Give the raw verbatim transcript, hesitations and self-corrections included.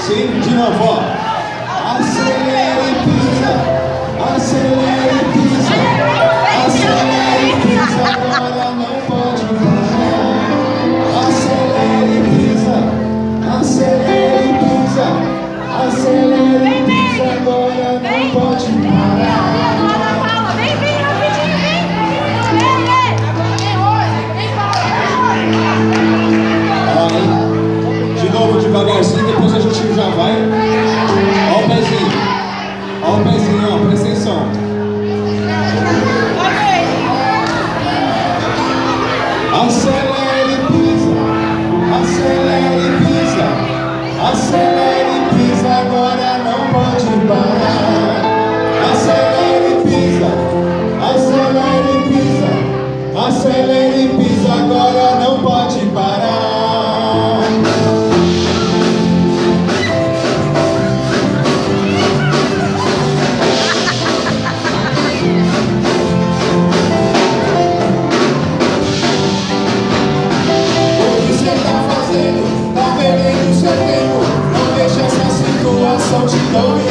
Sim, de novo, ó. Acelera e pisa, acelera e pisa, acelera e pisa, agora não pode parar. Acelera e pisa, acelera e pisa, acelera e pisa, agora não pode parar. De novo, devagarzinho, depois a gente já vai. Ó o pezinho. Ó o pezinho, ó, presta atenção. Acelera e pisa, acelera e pisa, acelera e pisa, agora não pode parar. Acelera e pisa, acelera e pisa, acelera e pisa, agora não pode parar. Tá perdendo seu tempo, não deixa essa situação te dominar.